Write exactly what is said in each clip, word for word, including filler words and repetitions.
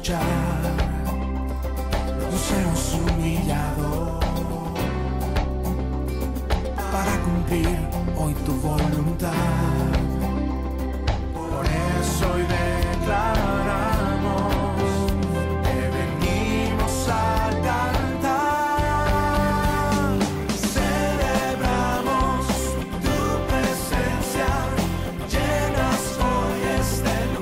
escuchar los hemos humillado para cumplir hoy tu voluntad. Por eso hoy declaramos que venimos a cantar. Celebramos tu presencia, llenas hoy este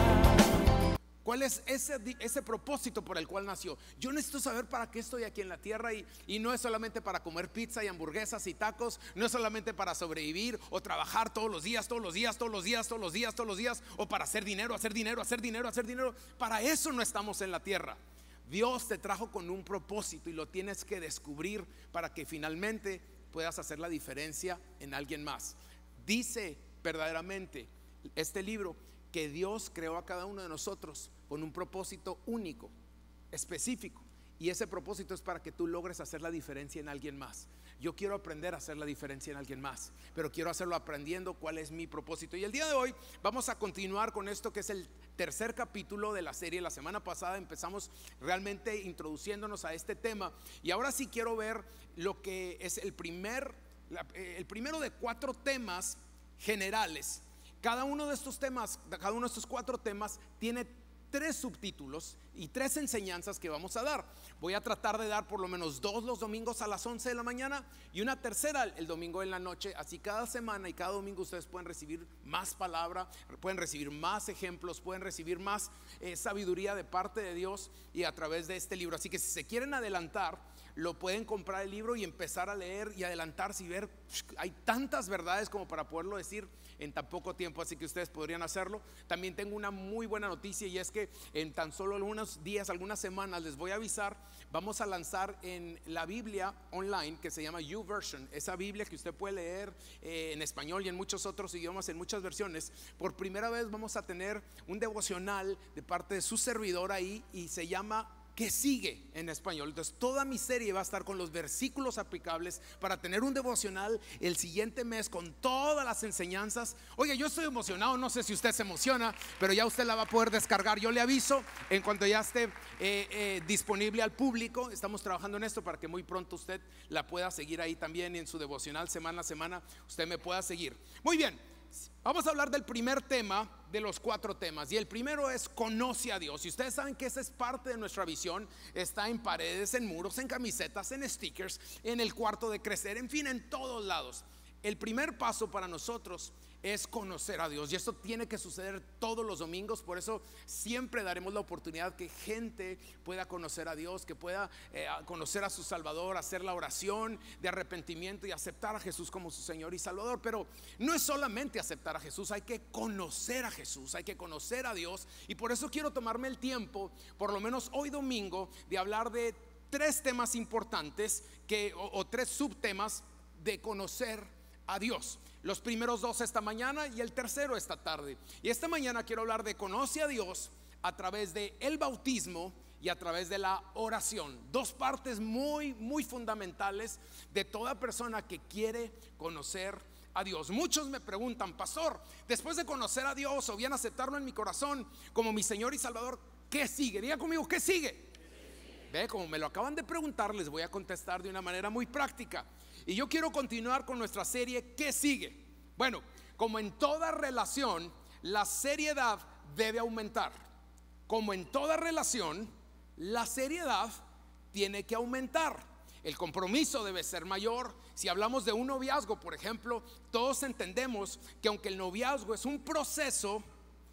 lugar. ¿Cuál es ese, ese propósito por el cual nació? Yo necesito saber para qué estoy aquí en la tierra y, y no es solamente para comer pizza y hamburguesas y tacos, no es solamente para sobrevivir o trabajar todos los días, todos los días, todos los días, todos los días, todos los días, o para hacer dinero, hacer dinero, hacer dinero, hacer dinero. Para eso no estamos en la tierra. Dios te trajo con un propósito y lo tienes que descubrir para que finalmente puedas hacer la diferencia en alguien más. Dice verdaderamente este libro que Dios creó a cada uno de nosotros con un propósito único, específico, y ese propósito es para que tú logres hacer la diferencia en alguien más. Yo quiero aprender a hacer la diferencia en alguien más, pero quiero hacerlo aprendiendo cuál es mi propósito. Y el día de hoy vamos a continuar con esto que es el tercer capítulo de la serie. La semana pasada empezamos realmente introduciéndonos a este tema y ahora sí quiero ver lo que es el primer, el primero de cuatro temas generales. Cada uno de estos temas, cada uno de estos cuatro temas tiene tres subtítulos y tres enseñanzas que vamos a dar. Voy a tratar de dar por lo menos dos los domingos a las once de la mañana y una tercera el domingo en la noche. Así cada semana y cada domingo ustedes pueden recibir más palabra, pueden recibir más ejemplos, pueden recibir más eh, sabiduría de parte de Dios y a través de este libro. Así que si se quieren adelantar, lo pueden comprar el libro y empezar a leer y adelantarse y ver. Hay tantas verdades como para poderlo decir en tan poco tiempo, así que ustedes podrían hacerlo. También tengo una muy buena noticia y es que en tan solo algunos días, algunas semanas, les voy a avisar, vamos a lanzar en la Biblia online que se llama YouVersion, esa Biblia que usted puede leer eh, en español y en muchos otros idiomas, en muchas versiones. Por primera vez vamos a tener un devocional de parte de su servidor ahí y se llama ¿Qué sigue? En español. Entonces toda mi serie va a estar con los versículos aplicables para tener un devocional el siguiente mes con todas las enseñanzas. Oye, yo estoy emocionado, no sé si usted se emociona, pero ya usted la va a poder descargar. Yo le aviso en cuanto ya esté eh, eh, disponible al público. Estamos trabajando en esto para que muy pronto usted la pueda seguir ahí también en su devocional semana a semana. Usted me pueda seguir. Muy bien. Vamos a hablar del primer tema de los cuatro temas y el primero es conoce a Dios. Y ustedes saben que esa es parte de nuestra visión. Está en paredes, en muros, en camisetas, en stickers, en el cuarto de crecer, en fin, en todos lados. El primer paso para nosotros es conocer a Dios y esto tiene que suceder todos los domingos. Por eso siempre daremos la oportunidad que gente pueda conocer a Dios, que pueda eh, conocer a su Salvador, hacer la oración de arrepentimiento y aceptar a Jesús como su Señor y Salvador. Pero no es solamente aceptar a Jesús, hay que conocer a Jesús, hay que conocer a Dios. Y por eso quiero tomarme el tiempo, por lo menos hoy domingo, de hablar de tres temas importantes que, o, o tres subtemas de conocer a Dios. Los primeros dos esta mañana y el tercero esta tarde. Y esta mañana quiero hablar de conoce a Dios a través de el bautismo y a través de la oración. Dos partes muy, muy fundamentales de toda persona que quiere conocer a Dios. Muchos me preguntan, pastor, después de conocer a Dios o bien aceptarlo en mi corazón como mi Señor y Salvador, ¿qué sigue? Diga conmigo, ¿qué sigue? Ve, como me lo acaban de preguntar, les voy a contestar de una manera muy práctica. Y yo quiero continuar con nuestra serie ¿qué sigue? Bueno, como en toda relación, la seriedad debe aumentar. Como en toda relación, la seriedad tiene que aumentar. El compromiso debe ser mayor. Si hablamos de un noviazgo, por ejemplo, todos entendemos que aunque el noviazgo es un proceso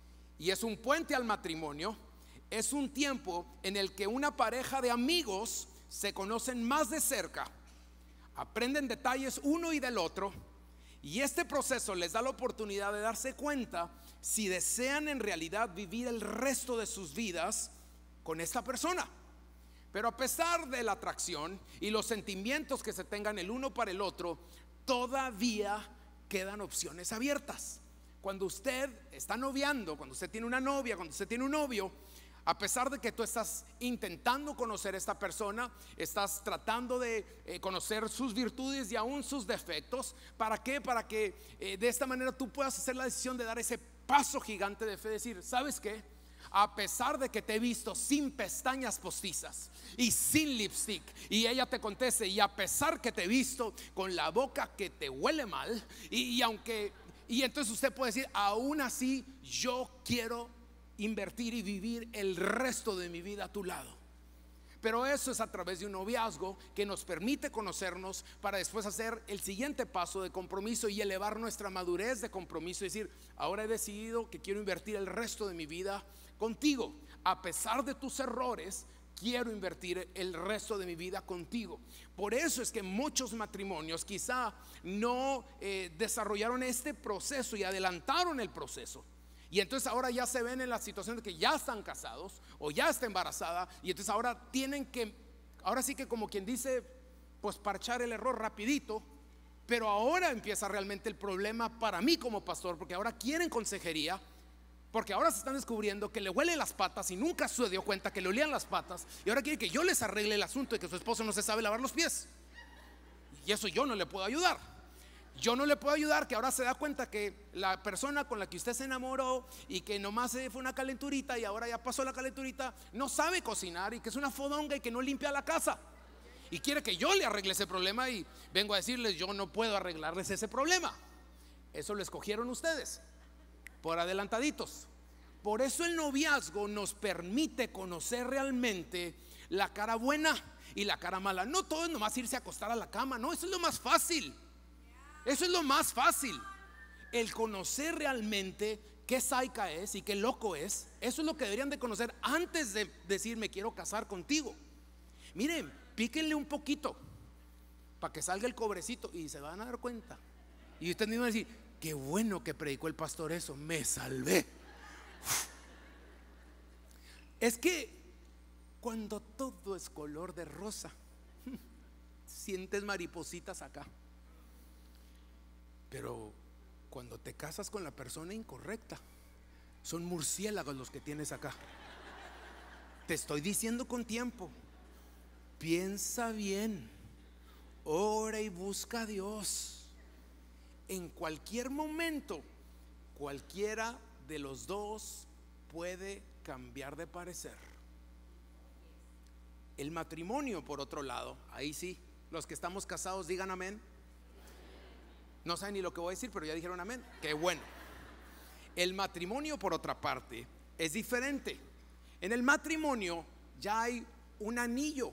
y es un puente al matrimonio, es un tiempo en el que una pareja de amigos se conocen más de cerca, aprenden detalles uno y del otro, y este proceso les da la oportunidad de darse cuenta si desean en realidad vivir el resto de sus vidas con esta persona. Pero a pesar de la atracción y los sentimientos que se tengan el uno para el otro, todavía quedan opciones abiertas. Cuando usted está noviando, cuando usted tiene una novia, cuando usted tiene un novio, a pesar de que tú estás intentando conocer a esta persona, estás tratando de eh, conocer sus virtudes y aún sus defectos. ¿Para qué? Para que eh, de esta manera tú puedas hacer la decisión de dar ese paso gigante de fe, decir, ¿sabes qué? a pesar de que te he visto sin pestañas postizas y sin lipstick, y ella te conteste, y a pesar que te he visto con la boca que te huele mal, y, y aunque, y entonces usted puede decir, aún así yo quiero invertir y vivir el resto de mi vida a tu lado. Pero eso es a través de un noviazgo que nos permite conocernos para después hacer el siguiente paso de compromiso y elevar nuestra madurez de compromiso y decir, ahora he decidido que quiero invertir el resto de mi vida contigo. A pesar de tus errores, quiero invertir el resto de mi vida contigo. Por eso es que muchos matrimonios quizá no eh, desarrollaron este proceso y adelantaron el proceso. Y entonces ahora ya se ven en la situación de que ya están casados o ya está embarazada, y entonces ahora tienen que, ahora sí que como quien dice, pues parchar el error rapidito. Pero ahora empieza realmente el problema para mí como pastor, porque ahora quieren consejería, porque ahora se están descubriendo que le huelen las patas y nunca se dio cuenta que le olían las patas, y ahora quieren que yo les arregle el asunto de que su esposo no se sabe lavar los pies. Y eso yo no le puedo ayudar. Yo no le puedo ayudar, que ahora se da cuenta que la persona con la que usted se enamoró y que nomás fue una calenturita y ahora ya pasó la calenturita, no sabe cocinar y que es una fodonga y que no limpia la casa. Y quiere que yo le arregle ese problema, y vengo a decirles, yo no puedo arreglarles ese problema. Eso lo escogieron ustedes por adelantaditos. Por eso el noviazgo nos permite conocer realmente la cara buena y la cara mala. No todo es nomás irse a acostar a la cama, no, eso es lo más fácil. Eso es lo más fácil. El conocer realmente qué saica es y qué loco es, eso es lo que deberían de conocer antes de decir me quiero casar contigo. Miren, píquenle un poquito para que salga el cobrecito y se van a dar cuenta. Y ustedes mismos van a decir, qué bueno que predicó el pastor eso, me salvé. Uf. Es que cuando todo es color de rosa, sientes maripositas acá. Pero cuando te casas con la persona incorrecta, son murciélagos los que tienes acá. Te estoy diciendo con tiempo, piensa bien, ora y busca a Dios. En cualquier momento, cualquiera de los dos puede cambiar de parecer. El matrimonio, por otro lado, ahí sí, los que estamos casados digan amén. No saben ni lo que voy a decir, pero ya dijeron amén. Qué bueno. El matrimonio, por otra parte, es diferente. En el matrimonio ya hay un anillo,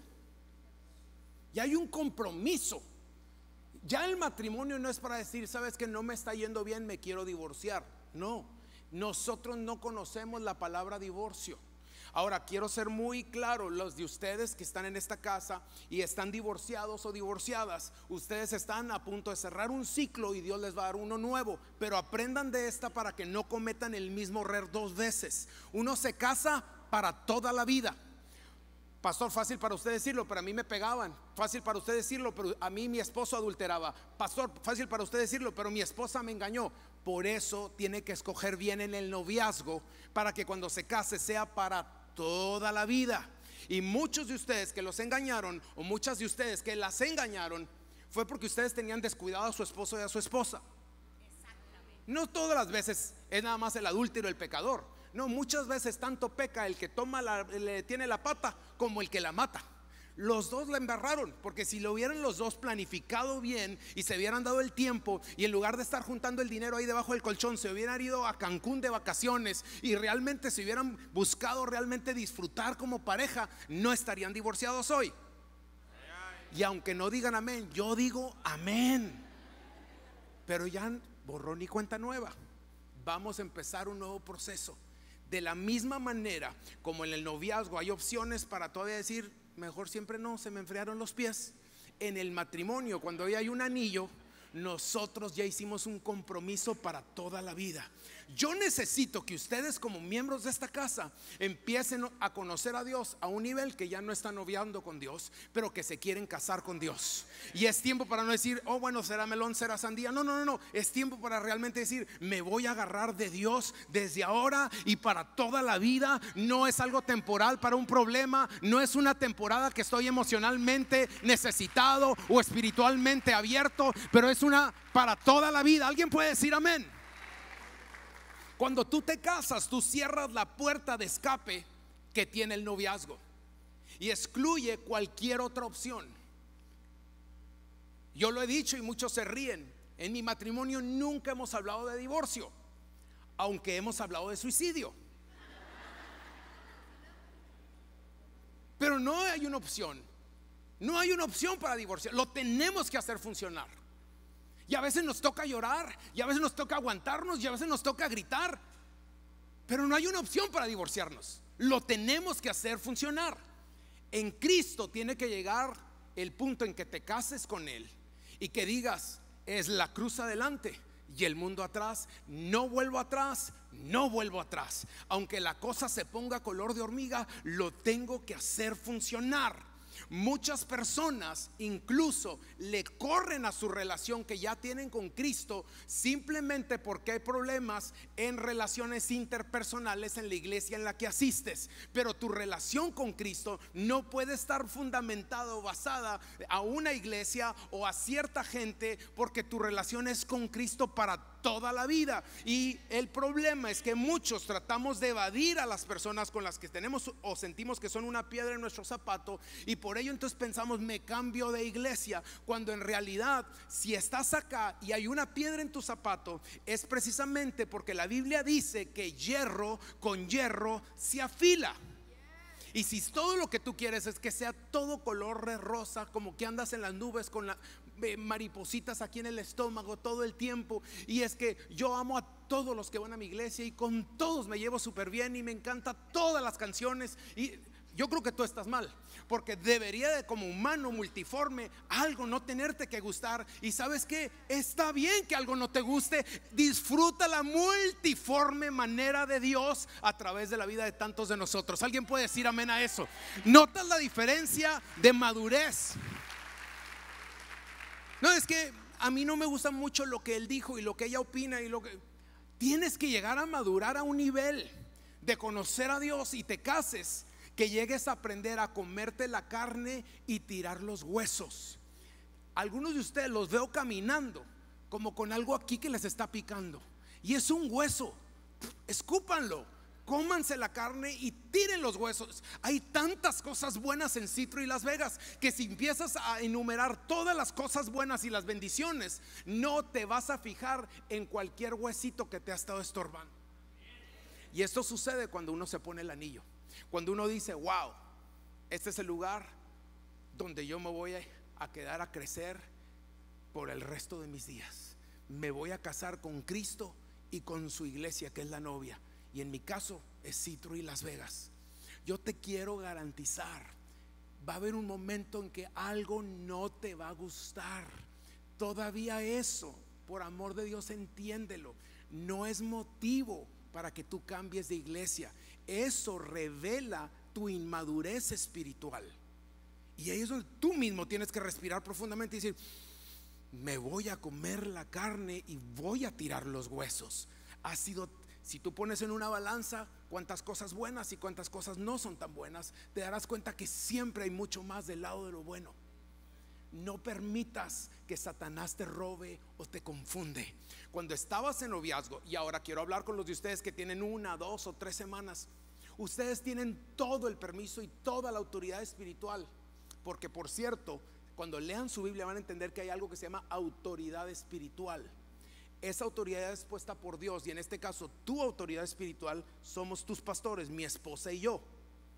ya hay un compromiso. Ya el matrimonio no es para decir, sabes que no me está yendo bien, me quiero divorciar. No, nosotros no conocemos la palabra divorcio. Ahora quiero ser muy claro, los de ustedes que están en esta casa y están divorciados o divorciadas, ustedes están a punto de cerrar un ciclo y Dios les va a dar uno nuevo, pero aprendan de esta para que no cometan el mismo error dos veces. Uno se casa para toda la vida. Pastor, fácil para usted decirlo, pero a mí me pegaban. Fácil para usted decirlo, pero a mí mi esposo adulteraba. Pastor, fácil para usted decirlo, pero mi esposa me engañó. Por eso tiene que escoger bien en el noviazgo, para que cuando se case sea para toda la vida. Y muchos de ustedes que los engañaron, o muchas de ustedes que las engañaron, fue porque ustedes tenían descuidado a su esposo y a su esposa. No todas las veces es nada más el adúltero el pecador. No, muchas veces tanto peca el que toma la, le tiene la pata como el que la mata. Los dos la embarraron, porque si lo hubieran los dos planificado bien y se hubieran dado el tiempo, y en lugar de estar juntando el dinero ahí debajo del colchón, se hubieran ido a Cancún de vacaciones y realmente se hubieran buscado realmente disfrutar como pareja, no estarían divorciados hoy. Y aunque no digan amén, yo digo amén. Pero ya borrón y cuenta nueva. Vamos a empezar un nuevo proceso. De la misma manera como en el noviazgo hay opciones para todavía decir mejor siempre no, se me enfriaron los pies. En el matrimonio, cuando hoy hay un anillo, nosotros ya hicimos un compromiso para toda la vida. Yo necesito que ustedes como miembros de esta casa empiecen a conocer a Dios a un nivel que ya no están noviando con Dios, pero que se quieren casar con Dios. Y es tiempo para no decir, oh bueno, será melón, será sandía. No, no, no, no. Es tiempo para realmente decir, me voy a agarrar de Dios desde ahora y para toda la vida. No es algo temporal para un problema, no es una temporada que estoy emocionalmente necesitado o espiritualmente abierto, pero es una para toda la vida. ¿Alguien puede decir amén? Cuando tú te casas, tú cierras la puerta de escape que tiene el noviazgo y excluye cualquier otra opción. Yo lo he dicho y muchos se ríen. En mi matrimonio nunca hemos hablado de divorcio, aunque hemos hablado de suicidio. Pero no hay una opción. No hay una opción para divorciar. Lo tenemos que hacer funcionar. Y a veces nos toca llorar, y a veces nos toca aguantarnos, y a veces nos toca gritar. Pero no hay una opción para divorciarnos. Lo tenemos que hacer funcionar. En Cristo tiene que llegar el punto en que te cases con Él y que digas: es la cruz adelante y el mundo atrás. No vuelvo atrás, no vuelvo atrás. Aunque la cosa se ponga color de hormiga, lo tengo que hacer funcionar. Muchas personas incluso le corren a su relación que ya tienen con Cristo simplemente porque hay problemas en relaciones interpersonales en la iglesia en la que asistes. Pero tu relación con Cristo no puede estar fundamentada o basada a una iglesia o a cierta gente, porque tu relación es con Cristo para toda la vida. Y el problema es que muchos tratamos de evadir a las personas con las que tenemos o sentimos que son una piedra en nuestro zapato, y por ello entonces pensamos: me cambio de iglesia, cuando en realidad si estás acá y hay una piedra en tu zapato, es precisamente porque la Biblia dice que hierro con hierro se afila. Y si todo lo que tú quieres es que sea todo color de rosa, como que andas en las nubes con la, eh, maripositas aquí en el estómago todo el tiempo, y es que yo amo a todos los que van a mi iglesia y con todos me llevo súper bien y me encantan todas las canciones, y yo creo que tú estás mal, porque debería de, como humano multiforme, algo no tenerte que gustar. Y sabes que está bien que algo no te guste. Disfruta la multiforme manera de Dios a través de la vida de tantos de nosotros. ¿Alguien puede decir amén a eso? ¿Notas la diferencia de madurez? No, es que a mí no me gusta mucho lo que él dijo y lo que ella opina y lo que... Tienes que llegar a madurar a un nivel de conocer a Dios y te cases, que llegues a aprender a comerte la carne y tirar los huesos. Algunos de ustedes los veo caminando como con algo aquí que les está picando, y es un hueso. Escúpanlo, cómanse la carne y tiren los huesos. Hay tantas cosas buenas en Citro y Las Vegas que si empiezas a enumerar todas las cosas buenas y las bendiciones, no te vas a fijar en cualquier huesito que te ha estado estorbando. Y esto sucede cuando uno se pone el anillo. Cuando uno dice: wow, este es el lugar donde yo me voy a quedar a crecer por el resto de mis días. Me voy a casar con Cristo y con su iglesia, que es la novia, y en mi caso es Citro y Las Vegas. Yo te quiero garantizar, va a haber un momento en que algo no te va a gustar. Todavía eso, por amor de Dios, entiéndelo, no es motivo para que tú cambies de iglesia. Eso revela tu inmadurez espiritual. Y ahí es donde tú mismo tienes que respirar profundamente y decir: me voy a comer la carne y voy a tirar los huesos. Ha sido, si tú pones en una balanza cuántas cosas buenas y cuántas cosas no son tan buenas, te darás cuenta que siempre hay mucho más del lado de lo bueno. No permitas que Satanás te robe o te confunde. Cuando estabas en noviazgo, y ahora quiero hablar con los de ustedes que tienen una, dos o tres semanas, ustedes tienen todo el permiso y toda la autoridad espiritual, porque por cierto, cuando lean su Biblia van a entender que hay algo que se llama autoridad espiritual. Esa autoridad es puesta por Dios, y en este caso tu autoridad espiritual somos tus pastores, mi esposa y yo.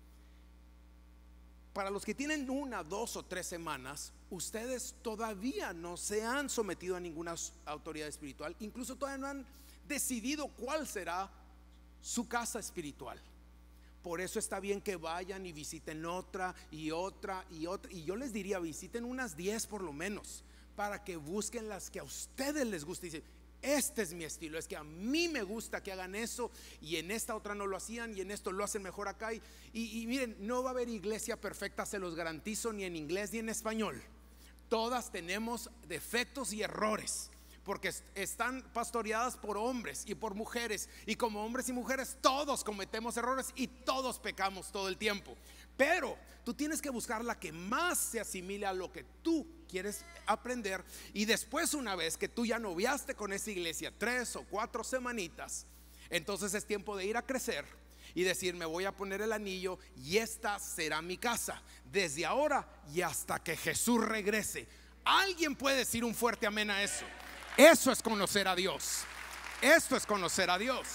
Para los que tienen una, dos o tres semanas, ustedes todavía no se han sometido a ninguna autoridad espiritual. Incluso todavía no han decidido cuál será su casa espiritual. Por eso está bien que vayan y visiten otra y otra y otra. Y yo les diría, visiten unas diez por lo menos, para que busquen las que a ustedes les gusta. Y dicen: este es mi estilo, es que a mí me gusta que hagan eso, y en esta otra no lo hacían, y en esto lo hacen mejor acá. Y, y, y miren, no va a haber iglesia perfecta, se los garantizo, ni en inglés ni en español. Todas tenemos defectos y errores, porque están pastoreadas por hombres y por mujeres, y como hombres y mujeres todos cometemos errores y todos pecamos todo el tiempo. Pero tú tienes que buscar la que más se asimile a lo que tú quieres aprender. Y después, una vez que tú ya noviaste con esa iglesia tres o cuatro semanitas, Entonces es tiempo de ir a crecer y decir: me voy a poner el anillo y esta será mi casa desde ahora y hasta que Jesús regrese. ¿Alguien puede decir un fuerte amén a eso? Eso es conocer a Dios. Esto es conocer a Dios.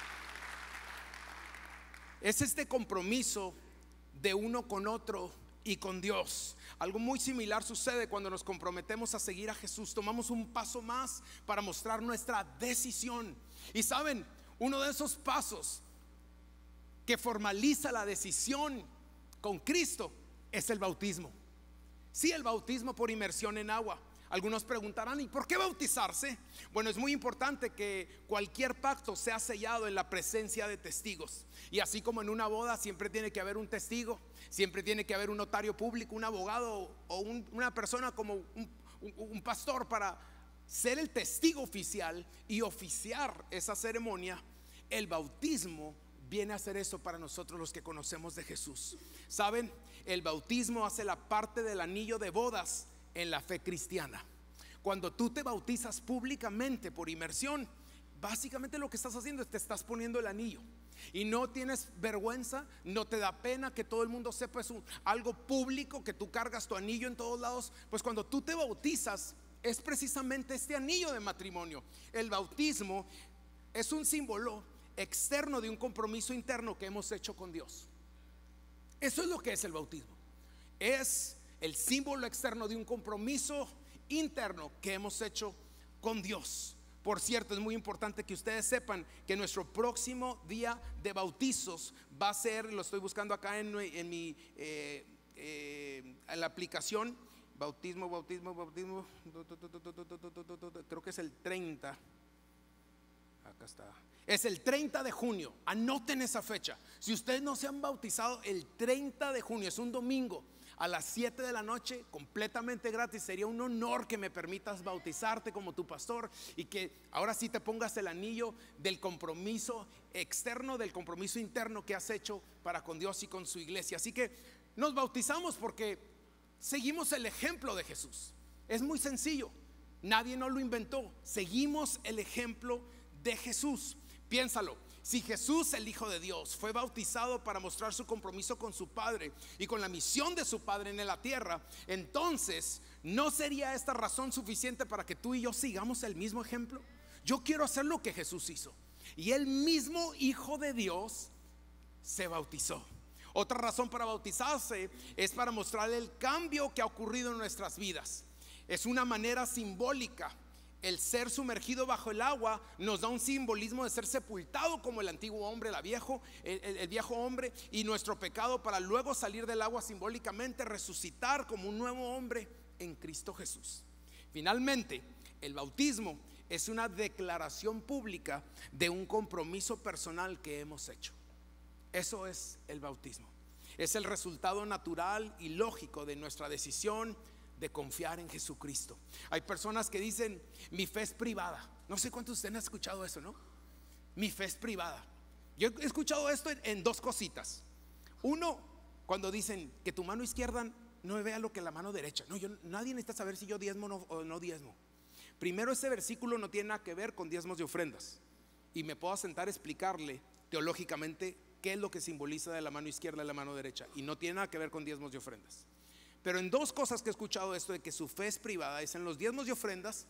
Es este compromiso de uno con otro y con Dios. Algo muy similar sucede cuando nos comprometemos a seguir a Jesús. Tomamos un paso más para mostrar nuestra decisión. Y saben, uno de esos pasos que formaliza la decisión con Cristo es el bautismo. Sí, el bautismo por inmersión en agua. Algunos preguntarán: ¿y por qué bautizarse? Bueno, es muy importante que cualquier pacto sea sellado en la presencia de testigos. Y así como en una boda siempre tiene que haber un testigo, siempre tiene que haber un notario público, un abogado o un, una persona como un, un, un pastor para ser el testigo oficial y oficiar esa ceremonia. El bautismo viene a hacer eso para nosotros los que conocemos de Jesús. ¿Saben? El bautismo hace la parte del anillo de bodas en la fe cristiana. Cuando tú te bautizas públicamente por inmersión, básicamente lo que estás haciendo es te estás poniendo el anillo. Y no tienes vergüenza, no te da pena que todo el mundo sepa. Es un, algo público, que tú cargas tu anillo en todos lados. Pues cuando tú te bautizas es precisamente este anillo de matrimonio. El bautismo es un símbolo externo de un compromiso interno que hemos hecho con Dios. Eso es lo que es el bautismo. Es el símbolo externo de un compromiso interno que hemos hecho con Dios. Por cierto, es muy importante que ustedes sepan que nuestro próximo día de bautizos va a ser, lo estoy buscando acá en, en mi eh, eh, en la aplicación, bautismo, bautismo, bautismo, creo que es el treinta. Acá está. Es el treinta de junio. Anoten esa fecha. Si ustedes no se han bautizado, el treinta de junio es un domingo a las siete de la noche, completamente gratis. Sería un honor que me permitas bautizarte como tu pastor y que ahora sí te pongas el anillo del compromiso externo, del compromiso interno que has hecho para con Dios y con su iglesia. Así que nos bautizamos porque seguimos el ejemplo de Jesús. Es muy sencillo, nadie nos lo inventó. Seguimos el ejemplo de Jesús. Piénsalo. Si Jesús, el Hijo de Dios, fue bautizado para mostrar su compromiso con su Padre y con la misión de su Padre en la tierra, entonces ¿no sería esta razón suficiente para que tú y yo sigamos el mismo ejemplo? Yo quiero hacer lo que Jesús hizo. Y el mismo Hijo de Dios se bautizó. Otra razón para bautizarse es para mostrar el cambio que ha ocurrido en nuestras vidas. Es una manera simbólica. El ser sumergido bajo el agua nos da un simbolismo de ser sepultado como el antiguo hombre, la viejo, el, el, el viejo hombre y nuestro pecado, para luego salir del agua simbólicamente, resucitar como un nuevo hombre en Cristo Jesús. Finalmente, el bautismo es una declaración pública de un compromiso personal que hemos hecho. Eso es el bautismo. Es el resultado natural y lógico de nuestra decisión de confiar en Jesucristo. Hay personas que dicen: mi fe es privada. No sé cuántos de ustedes han escuchado eso, ¿no? Mi fe es privada. Yo he escuchado esto en, en dos cositas. Uno, cuando dicen que tu mano izquierda no vea lo que la mano derecha. No, yo, nadie necesita saber si yo diezmo no, o no diezmo. Primero, ese versículo no tiene nada que ver con diezmos y ofrendas, y me puedo sentar a explicarle teológicamente qué es lo que simboliza de la mano izquierda y la mano derecha, y no tiene nada que ver con diezmos y ofrendas. Pero en dos cosas que he escuchado esto de que su fe es privada, es en los diezmos y ofrendas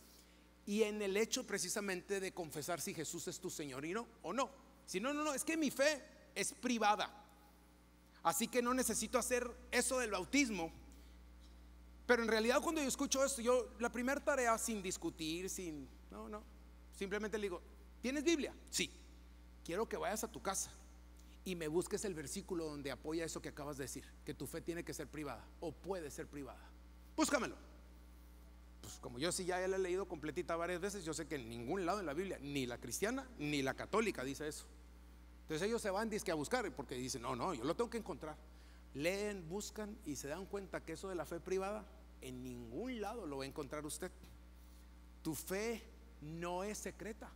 y en el hecho precisamente de confesar si Jesús es tu Señor y no, o no. Si no, no, no, es que mi fe es privada, así que no necesito hacer eso del bautismo. Pero en realidad cuando yo escucho esto, yo la primera tarea, sin discutir, sin, no, no, simplemente le digo: ¿tienes Biblia? Sí. Quiero que vayas a tu casa y me busques el versículo donde apoya eso que acabas de decir, que tu fe tiene que ser privada o puede ser privada. Búscamelo. Pues como yo sí ya la he leído completita varias veces, yo sé que en ningún lado en la Biblia, ni la cristiana ni la católica, dice eso. Entonces ellos se van dizque a buscar, porque dicen: no, no, yo lo tengo que encontrar. Leen, buscan y se dan cuenta que eso de la fe privada en ningún lado lo va a encontrar usted. Tu fe no es secreta.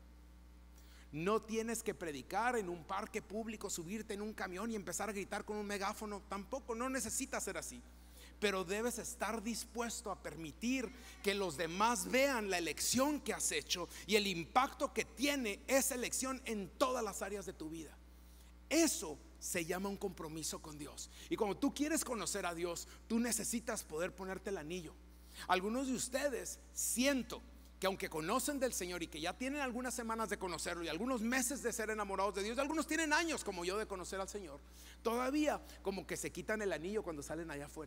No tienes que predicar en un parque público, subirte en un camión y empezar a gritar con un megáfono. Tampoco, no necesitas ser así. pero debes estar dispuesto a permitir que los demás vean la elección que has hecho y el impacto que tiene esa elección en todas las áreas de tu vida. Eso se llama un compromiso con Dios. Y cuando tú quieres conocer a Dios, tú necesitas poder ponerte el anillo. Algunos de ustedes siento que aunque conocen del Señor y que ya tienen algunas semanas de conocerlo y algunos meses de ser enamorados de Dios, algunos tienen años como yo de conocer al Señor, todavía como que se quitan el anillo cuando salen allá afuera.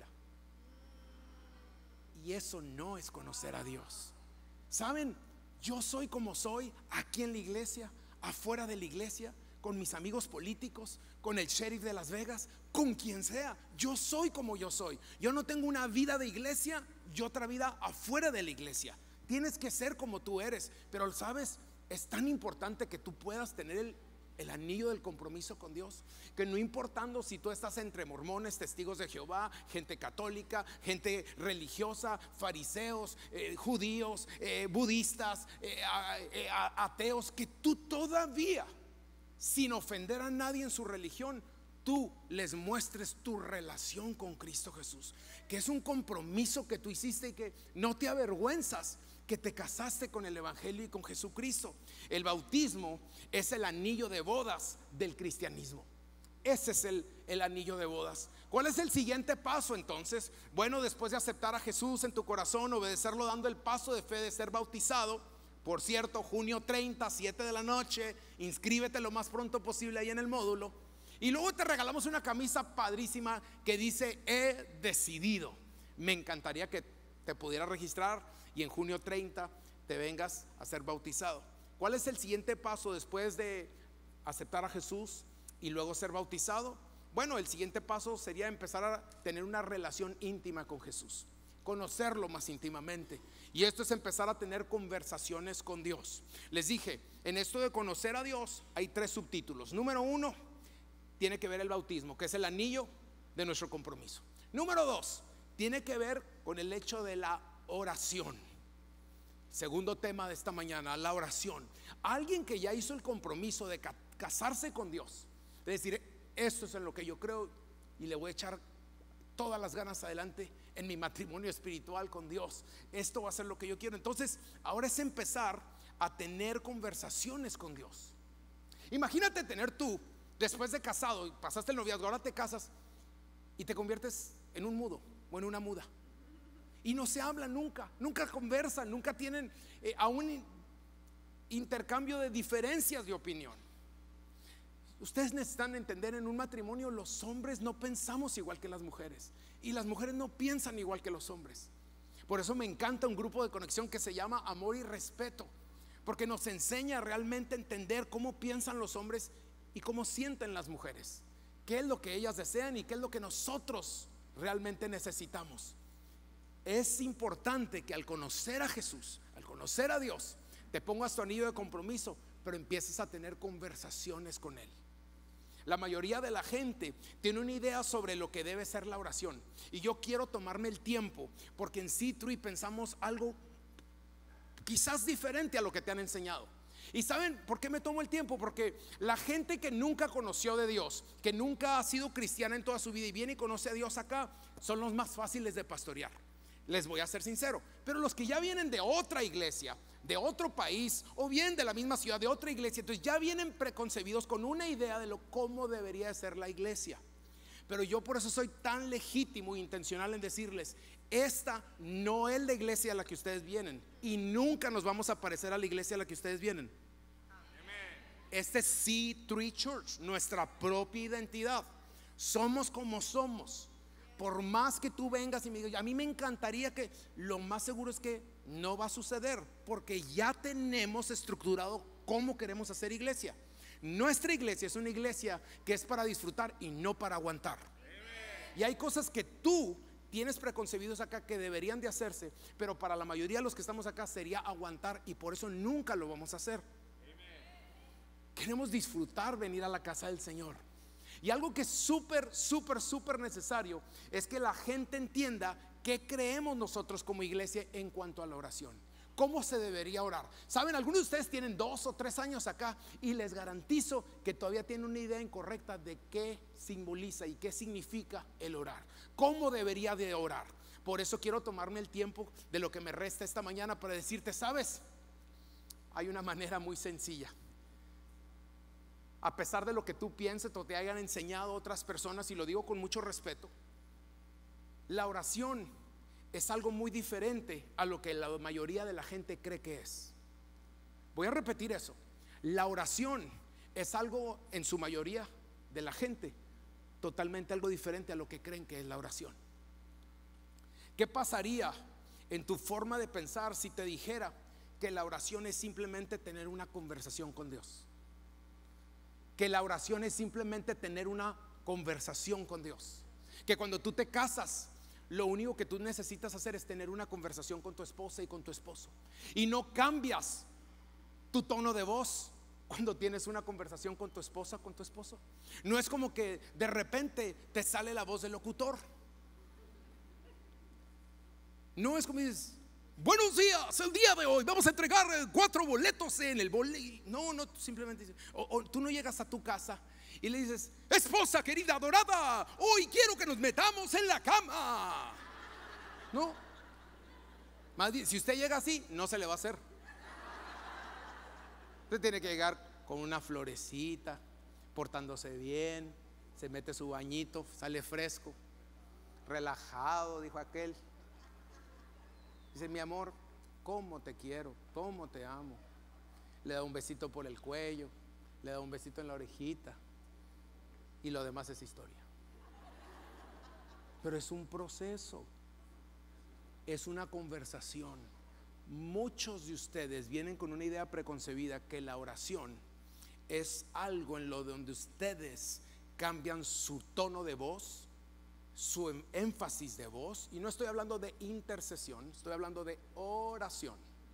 Y eso no es conocer a Dios. ¿Saben? Yo soy como soy aquí en la iglesia, afuera de la iglesia, con mis amigos políticos, con el sheriff de Las Vegas, con quien sea. Yo soy como yo soy. Yo no tengo una vida de iglesia y otra vida afuera de la iglesia. Tienes que ser como tú eres. Pero sabes, es tan importante que tú puedas tener el, el anillo del compromiso con Dios, que no importando si tú estás entre mormones, testigos de Jehová, gente católica, gente religiosa, fariseos, eh, judíos, eh, budistas, eh, eh, ateos, que tú todavía, sin ofender a nadie en su religión, tú les muestres tu relación con Cristo Jesús, que es un compromiso que tú hiciste y que no te avergüenzas, que te casaste con el Evangelio y con Jesucristo. El bautismo es el anillo de bodas del cristianismo. Ese es el, el anillo de bodas. ¿Cuál es el siguiente paso entonces? Bueno, después de aceptar a Jesús en tu corazón, obedecerlo dando el paso de fe de ser bautizado. Por cierto, junio treinta, siete de la noche, inscríbete lo más pronto posible ahí en el módulo. Y luego te regalamos una camisa padrísima que dice he decidido. Me encantaría que te pudieras registrar y en junio treinta te vengas a ser bautizado. ¿Cuál es el siguiente paso después de aceptar a Jesús y luego ser bautizado? Bueno, el siguiente paso sería empezar a tener una relación íntima con Jesús, conocerlo más íntimamente. Y esto es empezar a tener conversaciones con Dios. Les dije, en esto de conocer a Dios hay tres subtítulos. Número uno, tiene que ver el bautismo, que es el anillo de nuestro compromiso. Número dos, tiene que ver con el hecho de la oración. Segundo tema de esta mañana, la oración. Alguien que ya hizo el compromiso de ca- casarse con Dios, de decir, esto es en lo que yo creo y le voy a echar todas las ganas adelante en mi matrimonio espiritual con Dios. Esto va a ser lo que yo quiero. Entonces, ahora es empezar a tener conversaciones con Dios. Imagínate tener tú, después de casado, pasaste el noviazgo, ahora te casas y te conviertes en un mudo o en una muda. Y no se hablan nunca, nunca conversan, nunca tienen eh, aún intercambio de diferencias de opinión. Ustedes necesitan entender, en un matrimonio los hombres no pensamos igual que las mujeres y las mujeres no piensan igual que los hombres. Por eso me encanta un grupo de conexión que se llama Amor y Respeto, porque nos enseña realmente a entender cómo piensan los hombres y cómo sienten las mujeres, qué es lo que ellas desean y qué es lo que nosotros realmente necesitamos. Es importante que al conocer a Jesús, al conocer a Dios, te pongas tu anillo de compromiso, pero empieces a tener conversaciones con Él. La mayoría de la gente tiene una idea sobre lo que debe ser la oración, y yo quiero tomarme el tiempo, porque en C-Tree pensamos algo quizás diferente a lo que te han enseñado. ¿Y saben por qué me tomo el tiempo? Porque la gente que nunca conoció de Dios, que nunca ha sido cristiana en toda su vida y viene y conoce a Dios acá, son los más fáciles de pastorear. Les voy a ser sincero, pero los que ya vienen de otra iglesia, de otro país, o bien de la misma ciudad, de otra iglesia, entonces ya vienen preconcebidos con una idea de lo cómo debería ser la iglesia. Pero yo por eso soy tan legítimo e intencional en decirles, esta no es la iglesia a la que ustedes vienen, y nunca nos vamos a parecer a la iglesia a la que ustedes vienen. Este es C-Tree Church, nuestra propia identidad. Somos como somos. Por más que tú vengas y me digas, a mí me encantaría que, lo más seguro es que no va a suceder, porque ya tenemos estructurado cómo queremos hacer iglesia. Nuestra iglesia es una iglesia que es para disfrutar y no para aguantar. Y hay cosas que tú tienes preconcebidos acá que deberían de hacerse, pero para la mayoría de los que estamos acá sería aguantar, y por eso nunca lo vamos a hacer. Queremos disfrutar venir a la casa del Señor. Y algo que es súper, súper, súper necesario es que la gente entienda qué creemos nosotros como iglesia en cuanto a la oración. ¿Cómo se debería orar? Saben, algunos de ustedes tienen dos o tres años acá y les garantizo que todavía tienen una idea incorrecta de qué simboliza y qué significa el orar. ¿Cómo debería de orar? Por eso quiero tomarme el tiempo de lo que me resta esta mañana para decirte, ¿sabes? Hay una manera muy sencilla. A pesar de lo que tú pienses o te hayan enseñado otras personas, y lo digo con mucho respeto, la oración es algo muy diferente a lo que la mayoría de la gente cree que es. Voy a repetir eso. La oración es algo, en su mayoría de la gente, totalmente algo diferente a lo que creen que es la oración. ¿Qué pasaría en tu forma de pensar si te dijera que la oración es simplemente tener una conversación con Dios? Que la oración es simplemente tener una conversación con Dios. Que cuando tú te casas, lo único que tú necesitas hacer es tener una conversación con tu esposa y con tu esposo. Y no cambias tu tono de voz cuando tienes una conversación con tu esposa, con tu esposo. No es como que de repente te sale la voz del locutor. No es como dices, buenos días, el día de hoy vamos a entregar cuatro boletos en el boleto. No, no, simplemente dices, o, o tú no llegas a tu casa y le dices, esposa querida adorada, hoy quiero que nos metamos en la cama. No, más bien, si usted llega así, no se le va a hacer. Usted tiene que llegar con una florecita, portándose bien, se mete su bañito, sale fresco, relajado, dijo aquel. Dice, mi amor, cómo te quiero, cómo te amo. Le da un besito por el cuello, le da un besito en la orejita, y lo demás es historia. Pero es un proceso, es una conversación. Muchos de ustedes vienen con una idea preconcebida que la oración es algo en lo donde ustedes cambian su tono de voz, su énfasis de voz, y no estoy hablando de intercesión, estoy hablando de oración.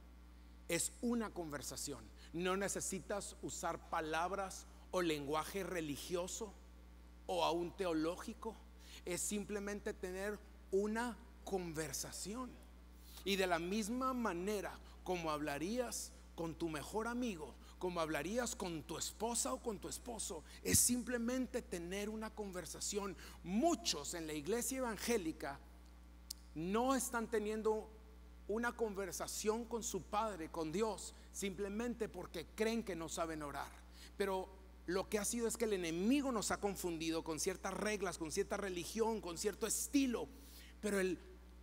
Es una conversación. No necesitas usar palabras o lenguaje religioso o aún teológico. Es simplemente tener una conversación. Y de la misma manera como hablarías con tu mejor amigo, como hablarías con tu esposa o con tu esposo, es simplemente tener una conversación. Muchos en la iglesia evangélica no están teniendo una conversación con su Padre, con Dios, simplemente porque creen que no saben orar. Pero lo que ha sido es que el enemigo nos ha confundido con ciertas reglas, con cierta religión, con cierto estilo. Pero el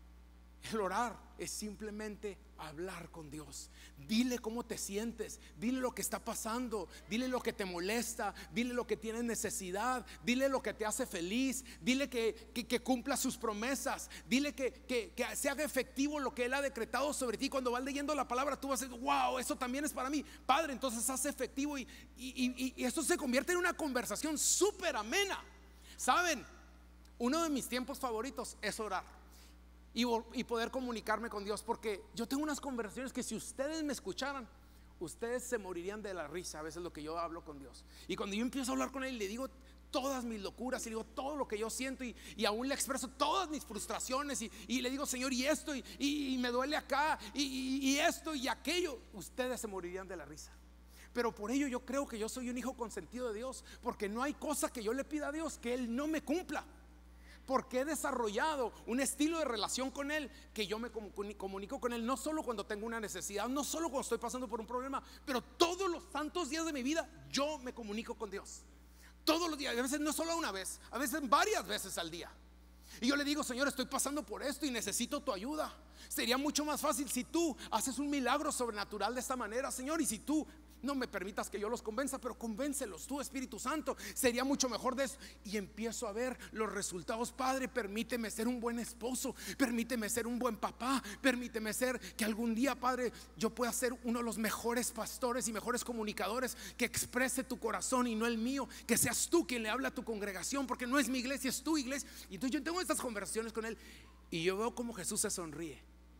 El orar es simplemente hablar con Dios. Dile cómo te sientes, dile lo que está pasando, dile lo que te molesta, dile lo que tienes necesidad, dile lo que te hace feliz, dile que, que, que cumpla sus promesas, dile que, que, que se haga efectivo lo que Él ha decretado sobre ti. Cuando vas leyendo la palabra, tú vas a decir, wow, eso también es para mí, Padre. Entonces hace efectivo y, y, y, y esto se convierte en una conversación súper amena. Saben, uno de mis tiempos favoritos es orar Y, y poder comunicarme con Dios, porque yo tengo unas conversaciones que si ustedes me escucharan, ustedes se morirían de la risa a veces lo que yo hablo con Dios. Y cuando yo empiezo a hablar con Él, le digo todas mis locuras, y le digo todo lo que yo siento, y, y aún le expreso todas mis frustraciones, y, y le digo, Señor, y esto, y, y, y me duele acá, y, y, y esto y aquello, ustedes se morirían de la risa. Pero por ello yo creo que yo soy un hijo consentido de Dios, porque no hay cosa que yo le pida a Dios que Él no me cumpla. Porque he desarrollado un estilo de relación con Él, que yo me comunico con Él no solo cuando tengo una necesidad, no solo cuando estoy pasando por un problema, pero todos los santos días de mi vida yo me comunico con Dios. Todos los días, a veces no solo una vez, a veces varias veces al día. Y yo le digo, Señor, estoy pasando por esto y necesito tu ayuda. Sería mucho más fácil si tú haces un milagro sobrenatural de esta manera, Señor. Y si tú no me permitas que yo los convenza, pero convéncelos tú, Espíritu Santo, sería mucho mejor de eso. Y empiezo a ver los resultados. Padre, permíteme ser un buen esposo, permíteme ser un buen papá, permíteme ser que algún día, Padre, yo pueda ser uno de los mejores pastores y mejores comunicadores, que exprese tu corazón y no el mío, que seas tú quien le habla a tu congregación, porque no es mi iglesia, es tu iglesia. Y entonces yo tengo estas conversaciones con Él, y yo veo como Jesús se sonríe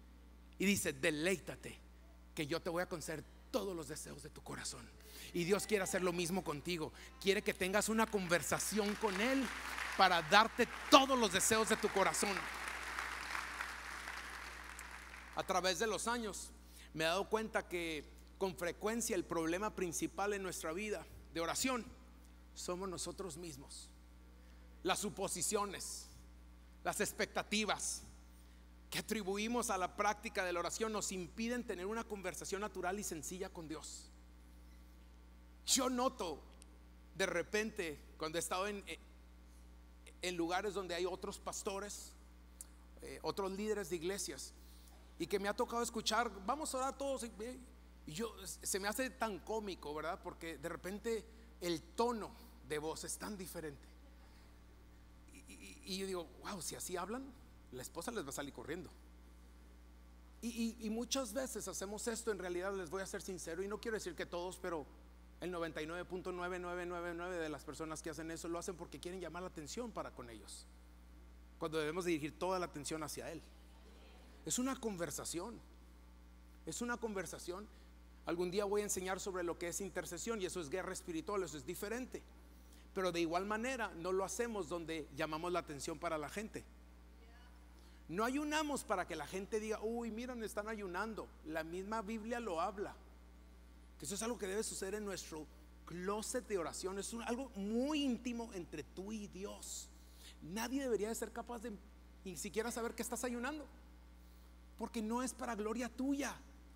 y dice, deleítate, que yo te voy a conceder todos los deseos de tu corazón. Y Dios quiere hacer lo mismo contigo. Quiere que tengas una conversación con Él para darte todos los deseos de tu corazón. A través de los años me he dado cuenta que con frecuencia el problema principal en nuestra vida de oración somos nosotros mismos. Las suposiciones, las expectativas que atribuimos a la práctica de la oración nos impiden tener una conversación natural y sencilla con Dios. Yo noto de repente cuando he estado en, en lugares donde hay otros pastores, eh, otros líderes de iglesias, y que me ha tocado escuchar, vamos a orar todos, y, y yo, se me hace tan cómico, ¿verdad? Porque de repente el tono de voz es tan diferente. Y, y, y yo digo, wow, si así hablan, la esposa les va a salir corriendo. Y, y, y muchas veces hacemos esto, en realidad les voy a ser sincero, y no quiero decir que todos, pero el noventa y nueve punto nueve nueve nueve nueve de las personas que hacen eso lo hacen porque quieren llamar la atención para con ellos, cuando debemos dirigir toda la atención hacia Él. Es una conversación, es una conversación. Algún día voy a enseñar sobre lo que es intercesión, y eso es guerra espiritual, eso es diferente. Pero de igual manera no lo hacemos donde llamamos la atención para la gente. No ayunamos para que la gente diga, uy, miren, están ayunando. La misma Biblia lo habla, que eso es algo que debe suceder en nuestro closet de oración. Es un, algo muy íntimo entre tú y Dios. Nadie debería de ser capaz de ni siquiera saber que estás ayunando, porque no es para gloria tuya,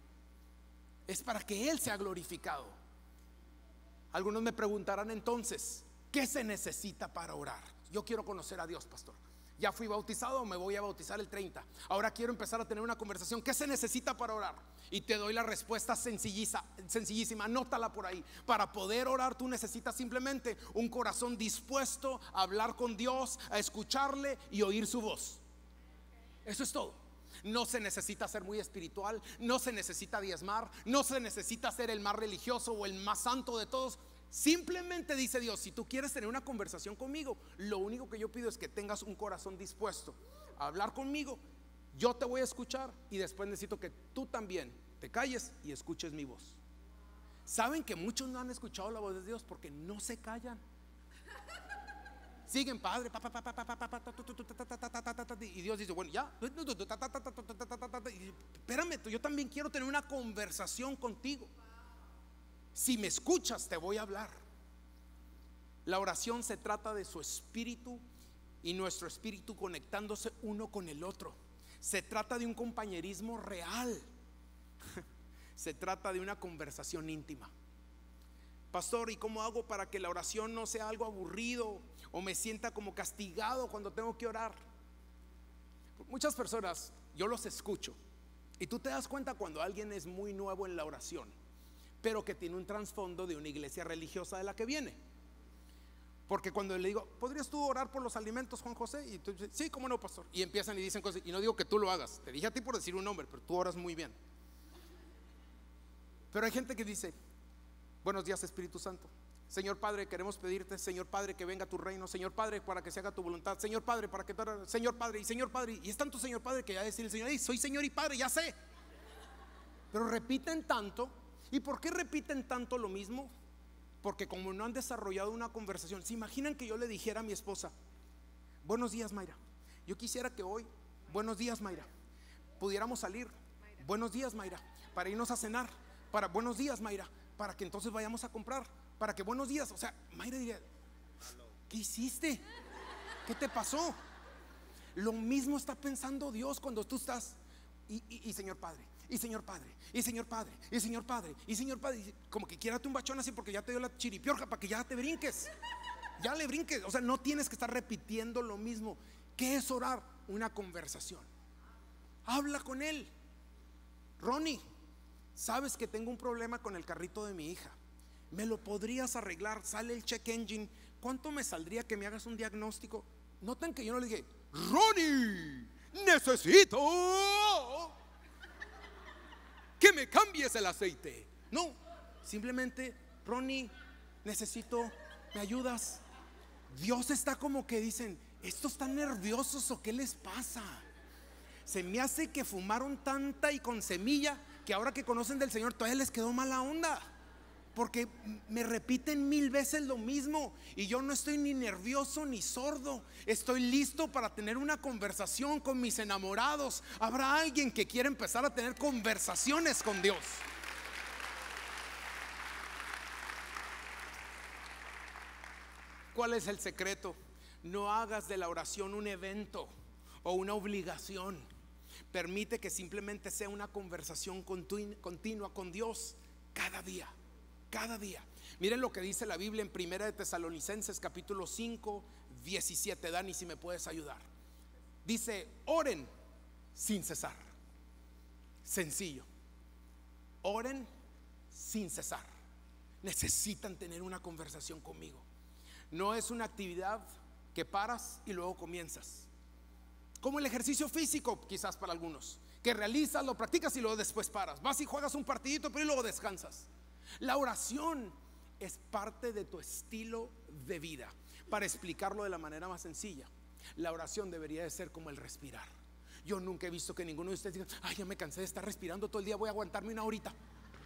es para que Él sea glorificado. Algunos me preguntarán entonces, ¿qué se necesita para orar? Yo quiero conocer a Dios, pastor. Ya fui bautizado, me voy a bautizar el treinta. Ahora quiero empezar a tener una conversación. ¿Qué se necesita para orar? Y te doy la respuesta sencilliza, sencillísima, anótala por ahí. Para poder orar tú necesitas simplemente un corazón dispuesto a hablar con Dios, a escucharle y oír su voz. Eso es todo. No se necesita ser muy espiritual, no se necesita diezmar, no se necesita ser el más religioso o el más santo de todos. Simplemente dice Dios, si tú quieres tener una conversación conmigo, lo único que yo pido es que tengas un corazón dispuesto a hablar conmigo. Yo te voy a escuchar, y después necesito que tú también te calles y escuches mi voz. ¿Saben que muchos no han escuchado la voz de Dios porque no se callan? Siguen, Padre, y Dios dice, bueno, ya, espérame, yo también quiero tener una conversación contigo. Si me escuchas, te voy a hablar. La oración se trata de su espíritu y nuestro espíritu conectándose uno con el otro. Se trata de un compañerismo real. Se trata de una conversación íntima. Pastor, ¿y cómo hago para que la oración no sea algo aburrido o me sienta como castigado cuando tengo que orar? Muchas personas, yo los escucho, y tú te das cuenta cuando alguien es muy nuevo en la oración, pero que tiene un trasfondo de una iglesia religiosa de la que viene. Porque cuando le digo, ¿podrías tú orar por los alimentos, Juan José? Y tú dices, sí, cómo no, pastor. Y empiezan y dicen cosas, y no digo que tú lo hagas, te dije a ti por decir un nombre, pero tú oras muy bien. Pero hay gente que dice, buenos días, Espíritu Santo. Señor Padre, queremos pedirte, Señor Padre, que venga tu reino. Señor Padre, para que se haga tu voluntad. Señor Padre, para que te... Señor Padre, y Señor Padre. Y es tanto Señor Padre que ya decir el Señor, hey, soy Señor y Padre, ya sé. Pero repiten tanto. ¿Y por qué repiten tanto lo mismo? Porque como no han desarrollado una conversación. ¿Se imaginan que yo le dijera a mi esposa, buenos días, Mayra, yo quisiera que hoy, buenos días, Mayra, pudiéramos salir, buenos días, Mayra, para irnos a cenar, para buenos días, Mayra, para que entonces vayamos a comprar, para que buenos días? O sea, Mayra diría, ¿qué hiciste? ¿Qué te pasó? Lo mismo está pensando Dios cuando tú estás y, y, y Señor Padre, y Señor Padre, y Señor Padre, y Señor Padre, y Señor Padre, como que quiérate un bachón así porque ya te dio la chiripiorja para que ya te brinques, ya le brinques. O sea, no tienes que estar repitiendo lo mismo. ¿Qué es orar? Una conversación. Habla con Él. Ronnie, sabes que tengo un problema con el carrito de mi hija, ¿me lo podrías arreglar? Sale el check engine, ¿cuánto me saldría que me hagas un diagnóstico? Notan que yo no le dije, Ronnie, necesito que me cambies el aceite. No, simplemente, Ronnie, necesito, ¿me ayudas? Dios está como que dicen, ¿estos están nerviosos o qué les pasa? Se me hace que fumaron tanta y con semilla que ahora que conocen del Señor todavía les quedó mala onda. porque me repiten mil veces lo mismo y yo no estoy ni nervioso ni sordo. Estoy listo para tener una conversación con mis enamorados. Habrá alguien que quiera empezar a tener conversaciones con Dios. ¿Cuál es el secreto? No hagas de la oración un evento o una obligación. Permite que simplemente sea una conversación continua con Dios cada día. Cada día. Miren lo que dice la Biblia en Primera de Tesalonicenses capítulo cinco, diecisiete. Dani, si me puedes ayudar. Dice: oren sin cesar. Sencillo. Oren sin cesar. Necesitan tener una conversación conmigo. No es una actividad que paras y luego comienzas. Como el ejercicio físico, quizás para algunos, que realizas, lo practicas y luego después paras. Vas y juegas un partidito, pero y luego descansas. La oración es parte de tu estilo de vida. Para explicarlo de la manera más sencilla, la oración debería de ser como el respirar. Yo nunca he visto que ninguno de ustedes diga: ay, ya me cansé de estar respirando todo el día, voy a aguantarme una horita.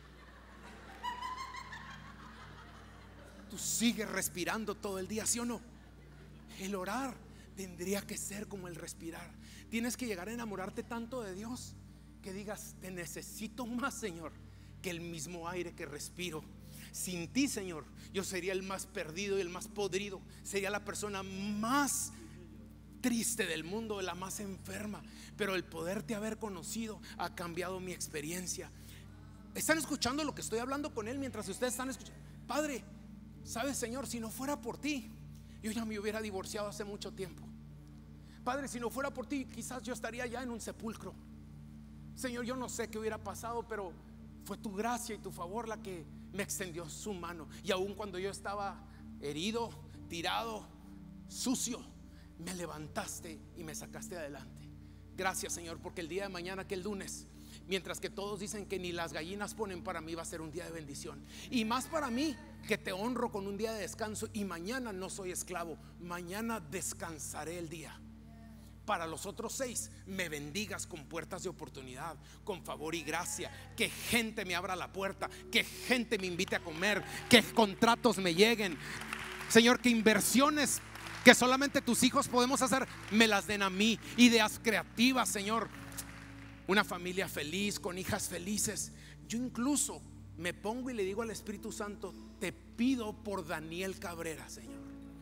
Tú sigues respirando todo el día, ¿sí o no? El orar tendría que ser como el respirar. Tienes que llegar a enamorarte tanto de Dios que digas: te necesito más, Señor, que el mismo aire que respiro. Sin ti, Señor, yo sería el más perdido y el más podrido. Sería la persona más triste del mundo, la más enferma. Pero el poderte haber conocido ha cambiado mi experiencia. ¿Están escuchando lo que estoy hablando con él mientras ustedes están escuchando? Padre, ¿sabes, Señor? Si no fuera por ti, yo ya me hubiera divorciado hace mucho tiempo. Padre, si no fuera por ti, quizás yo estaría ya en un sepulcro. Señor, yo no sé qué hubiera pasado, pero fue tu gracia y tu favor la que me extendió su mano. Y aun cuando yo estaba herido, tirado, sucio, me levantaste y me sacaste adelante. Gracias, Señor, porque el día de mañana, que el lunes, mientras que todos dicen que ni las gallinas ponen, para mí va a ser un día de bendición. Y más para mí, que te honro con un día de descanso. Y mañana no soy esclavo, mañana descansaré el día. Para los otros seis, me bendigas con puertas de oportunidad, con favor y gracia. Que gente me abra la puerta, que gente me invite a comer, que contratos me lleguen. Señor, que inversiones que solamente tus hijos podemos hacer, me las den a mí. Ideas creativas, Señor. Una familia feliz, con hijas felices. Yo incluso me pongo y le digo al Espíritu Santo: te pido por Daniel Cabrera, Señor.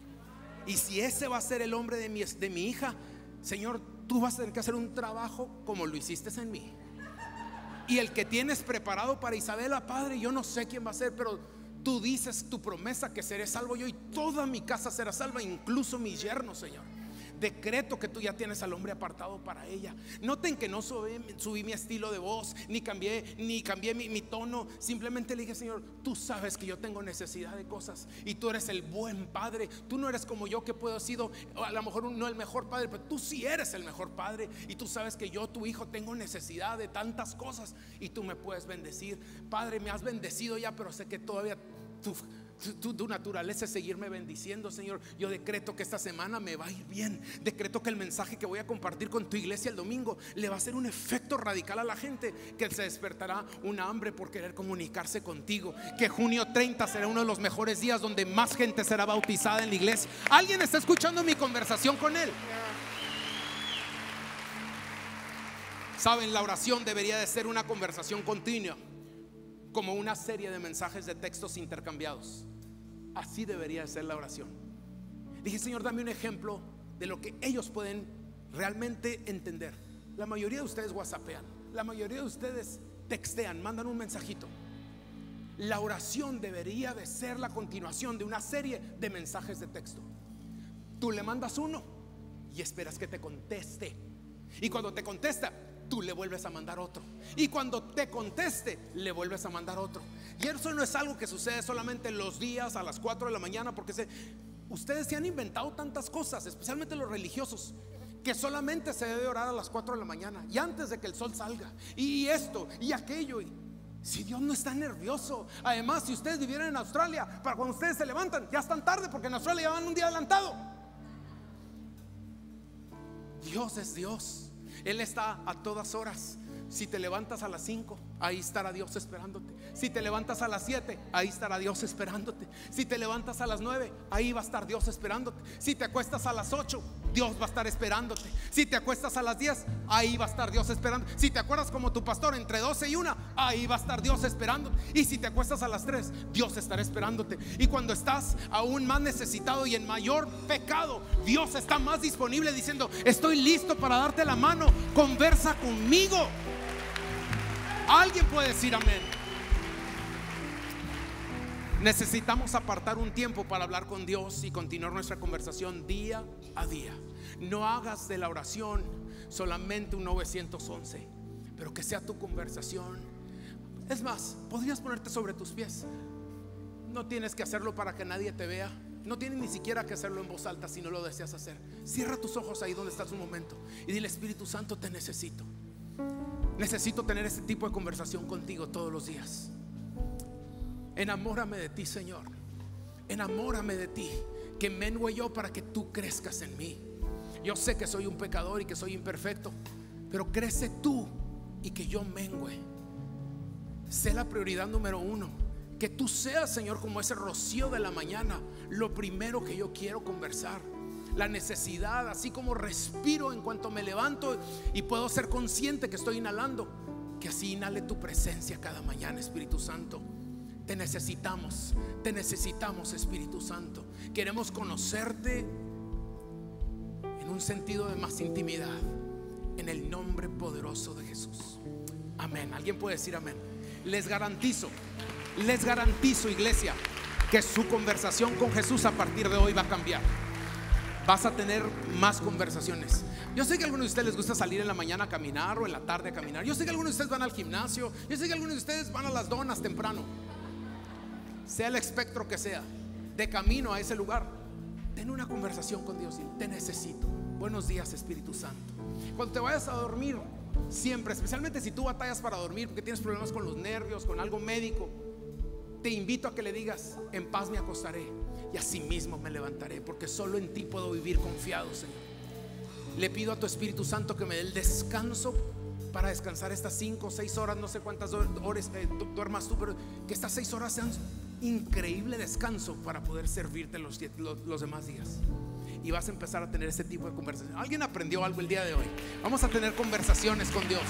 Y si ese va a ser el hombre de mi, de mi hija, Señor, tú vas a tener que hacer un trabajo como lo hiciste en mí. Y el que tienes preparado para Isabela, Padre, yo no sé quién va a ser, pero tú dices tu promesa que seré salvo yo y toda mi casa será salva, incluso mis yernos, Señor. Decreto que tú ya tienes al hombre apartado para ella. Noten que no subí, subí mi estilo de voz, ni cambié, ni cambié mi, mi tono. Simplemente le dije: Señor, tú sabes que yo tengo necesidad de cosas y tú eres el buen padre. Tú no eres como yo, que puedo haber sido a lo mejor no el mejor padre, pero tú sí eres el mejor padre. Y tú sabes que yo, tu hijo, tengo necesidad de tantas cosas y tú me puedes bendecir. Padre, me has bendecido ya, pero sé que todavía tú Tu, tu naturaleza es seguirme bendiciendo, Señor. Yo decreto que esta semana me va a ir bien. Decreto que el mensaje que voy a compartir con tu iglesia el domingo le va a hacer un efecto radical a la gente, que se despertará un hambre por querer comunicarse contigo. Que junio treinta será uno de los mejores días donde más gente será bautizada en la iglesia. ¿Alguien está escuchando mi conversación con él? Saben, la oración debería de ser una conversación continua, como una serie de mensajes de textos intercambiados. Así debería de ser la oración. Dije: Señor, dame un ejemplo de lo que ellos pueden realmente entender. La mayoría de ustedes whatsappean, la mayoría de ustedes textean, mandan un mensajito. La oración debería de ser la continuación de una serie de mensajes de texto. Tú le mandas uno y esperas que te conteste, y cuando te contesta, tú le vuelves a mandar otro, y cuando te conteste, le vuelves a mandar otro. Y eso no es algo que sucede solamente los días a las cuatro de la mañana, porque se, ustedes se han inventado tantas cosas, especialmente los religiosos, que solamente se debe orar a las cuatro de la mañana y antes de que el sol salga, y esto y aquello. Y si Dios no está nervioso, además, si ustedes vivieran en Australia, para cuando ustedes se levantan ya están tarde, porque en Australia ya van un día adelantado. Dios es Dios. Él está a todas horas. Si te levantas a las cinco, ahí estará Dios esperándote. Si te levantas a las siete, ahí estará Dios esperándote. Si te levantas a las nueve, ahí va a estar Dios esperándote. Si te acuestas a las ocho, Dios va a estar esperándote. Si te acuestas a las diez, ahí va a estar Dios esperando. Si te acuerdas como tu pastor entre doce y una, ahí va a estar Dios esperándote. Y si te acuestas a las tres, Dios estará esperándote. Y cuando estás aún más necesitado y en mayor pecado, Dios está más disponible diciendo: estoy listo para darte la mano, conversa conmigo. Alguien puede decir amén. Necesitamos apartar un tiempo para hablar con Dios y continuar nuestra conversación día a día. No hagas de la oración solamente un nueve once, pero que sea tu conversación. Es más, podrías ponerte sobre tus pies. No tienes que hacerlo para que nadie te vea. No tienes ni siquiera que hacerlo en voz alta si no lo deseas hacer. Cierra tus ojos ahí donde estás un momento y dile: Espíritu Santo, te necesito. Necesito tener este tipo de conversación contigo todos los días. Enamórame de ti, Señor. Enamórame de ti, que mengue yo para que tú crezcas en mí. Yo sé que soy un pecador y que soy imperfecto, pero crece tú y que yo mengue. Sé la prioridad número uno. Que tú seas, Señor, como ese rocío de la mañana, lo primero que yo quiero conversar. La necesidad, así como respiro en cuanto me levanto y puedo ser consciente que estoy inhalando, que así inhale tu presencia cada mañana, Espíritu Santo. Te necesitamos, te necesitamos, Espíritu Santo. Queremos conocerte en un sentido de más intimidad, en el nombre poderoso de Jesús. Amén. ¿Alguien puede decir amén? Les garantizo, les garantizo, iglesia, que su conversación con Jesús a partir de hoy va a cambiar. Vas a tener más conversaciones. Yo sé que a algunos de ustedes les gusta salir en la mañana a caminar o en la tarde a caminar. Yo sé que algunos de ustedes van al gimnasio. Yo sé que algunos de ustedes van a las donas temprano. Sea el espectro que sea, de camino a ese lugar, ten una conversación con Dios y te necesito. Buenos días, Espíritu Santo. Cuando te vayas a dormir, siempre, especialmente si tú batallas para dormir porque tienes problemas con los nervios, con algo médico, te invito a que le digas: en paz me acostaré y así mismo me levantaré, porque solo en ti puedo vivir confiado, Señor. Le pido a tu Espíritu Santo que me dé el descanso para descansar estas cinco o seis horas, no sé cuántas horas eh, duermas tú, pero que estas seis horas sean increíble descanso para poder servirte los, los, los demás días. Y vas a empezar a tener este tipo de conversación. ¿Alguien aprendió algo el día de hoy? Vamos a tener conversaciones con Dios.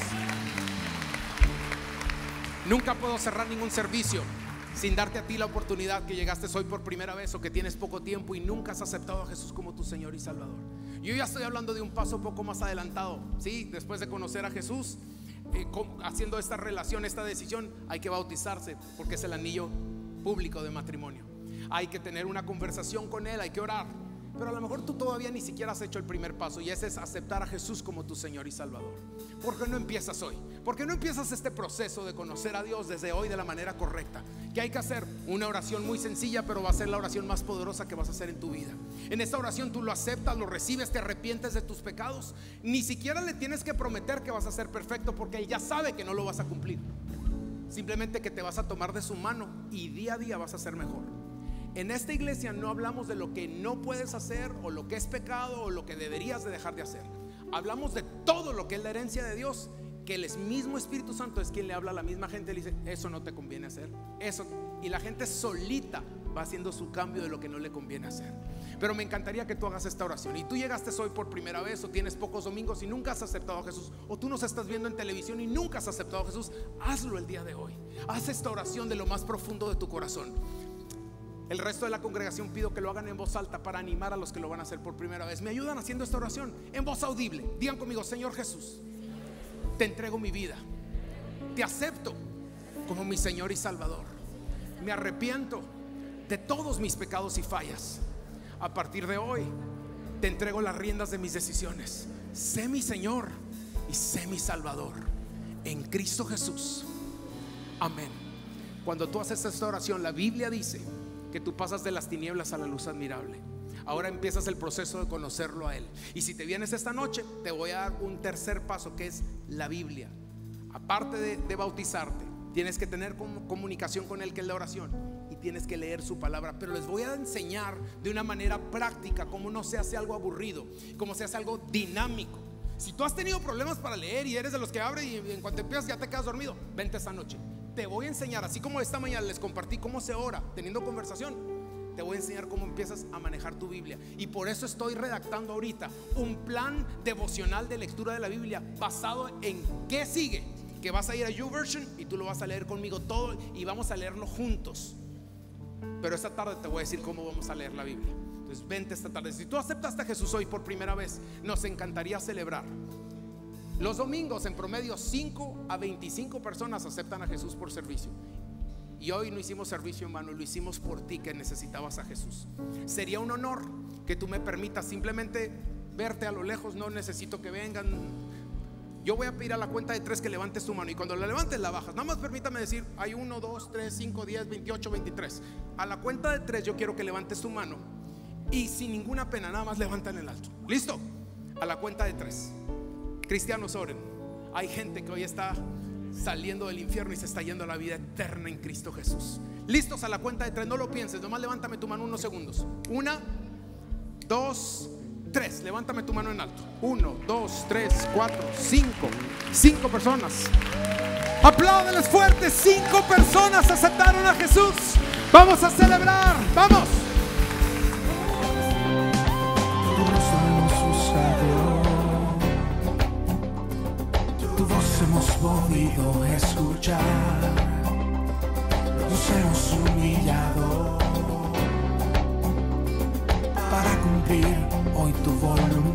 Nunca puedo cerrar ningún servicio sin darte a ti la oportunidad que llegaste hoy por primera vez o que tienes poco tiempo y nunca has aceptado a Jesús como tu Señor y Salvador. Yo ya estoy hablando de un paso un poco más adelantado, ¿sí? Después de conocer a Jesús, eh, haciendo esta relación, esta decisión, hay que bautizarse porque es el anillo público de matrimonio. Hay que tener una conversación con Él, hay que orar. Pero a lo mejor tú todavía ni siquiera has hecho el primer paso, y ese es aceptar a Jesús como tu Señor y Salvador. ¿Por qué no empiezas hoy? ¿Por qué no empiezas este proceso de conocer a Dios desde hoy de la manera correcta? ¿Qué hay que hacer? Una oración muy sencilla, pero va a ser la oración más poderosa que vas a hacer en tu vida. En esta oración tú lo aceptas, lo recibes, te arrepientes de tus pecados. Ni siquiera le tienes que prometer que vas a ser perfecto, porque Él ya sabe que no lo vas a cumplir. Simplemente que te vas a tomar de su mano y día a día vas a ser mejor. En esta iglesia no hablamos de lo que no puedes hacer o lo que es pecado o lo que deberías de dejar de hacer. Hablamos de todo lo que es la herencia de Dios, que el mismo Espíritu Santo es quien le habla a la misma gente. Le dice: eso no te conviene hacer, eso. Y la gente solita va haciendo su cambio de lo que no le conviene hacer. Pero me encantaría que tú hagas esta oración. Y tú llegaste hoy por primera vez, o tienes pocos domingos y nunca has aceptado a Jesús, o tú nos estás viendo en televisión y nunca has aceptado a Jesús. Hazlo el día de hoy. Haz esta oración de lo más profundo de tu corazón. El resto de la congregación pido que lo hagan en voz alta para animar a los que lo van a hacer por primera vez. Me ayudan haciendo esta oración en voz audible. Digan conmigo: Señor Jesús, te entrego mi vida, te acepto como mi Señor y Salvador. Me arrepiento de todos mis pecados y fallas. A partir de hoy te entrego las riendas de mis decisiones. Sé mi Señor y sé mi Salvador en Cristo Jesús. Amén. Cuando tú haces esta oración, la Biblia dice que tú pasas de las tinieblas a la luz admirable. Ahora empiezas el proceso de conocerlo a Él. Y si te vienes esta noche, te voy a dar un tercer paso, que es la Biblia. Aparte de, de bautizarte, tienes que tener comunicación con Él, que es la oración, y tienes que leer su palabra. Pero les voy a enseñar de una manera práctica cómo no se hace algo aburrido, cómo se hace algo dinámico. Si tú has tenido problemas para leer y eres de los que abre y en cuanto empiezas ya te quedas dormido, vente esta noche. te voy a enseñar, así como esta mañana les compartí cómo se ora teniendo conversación, te voy a enseñar cómo empiezas a manejar tu Biblia. Y por eso estoy redactando ahorita un plan devocional de lectura de la Biblia basado en qué sigue, que vas a ir a YouVersion y tú lo vas a leer conmigo todo y vamos a leerlo juntos. Pero esta tarde te voy a decir cómo vamos a leer la Biblia. Entonces vente esta tarde. Si tú aceptaste a Jesús hoy por primera vez, nos encantaría celebrar. Los domingos en promedio cinco a veinticinco personas aceptan a Jesús por servicio. Y hoy no hicimos servicio en vano, lo hicimos por ti que necesitabas a Jesús. Sería un honor que tú me permitas simplemente verte a lo lejos. No necesito que vengan. Yo voy a pedir a la cuenta de tres que levantes tu mano, y cuando la levantes la bajas. Nada más permítame decir, hay uno, dos, tres, cinco, diez, veintiocho, veintitrés. A la cuenta de tres yo quiero que levantes tu mano y sin ninguna pena, nada más levantan el alto. ¿Listo? A la cuenta de tres. Cristianos, oren. Hay gente que hoy está saliendo del infierno y se está yendo a la vida eterna en Cristo Jesús. Listos, a la cuenta de tres, no lo pienses, nomás levántame tu mano unos segundos. Una, dos, tres. Levántame tu mano en alto. Uno, dos, tres, cuatro, cinco. Cinco personas. Apláudeles fuerte. Cinco personas aceptaron a Jesús. Vamos a celebrar. Vamos. Tu voz hemos podido escuchar, nos hemos humillado para cumplir hoy tu voluntad.